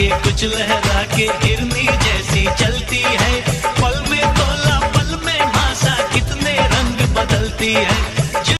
ये कुछ लहरा के हिरनी जैसी चलती है, पल में तोला पल में भाषा कितने रंग बदलती है।